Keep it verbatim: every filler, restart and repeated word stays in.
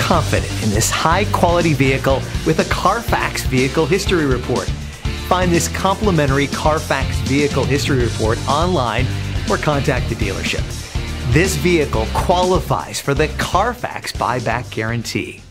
confident in this high-quality vehicle with a Carfax Vehicle History Report. Find this complimentary Carfax Vehicle History Report online or contact the dealership. This vehicle qualifies for the Carfax Buyback Guarantee.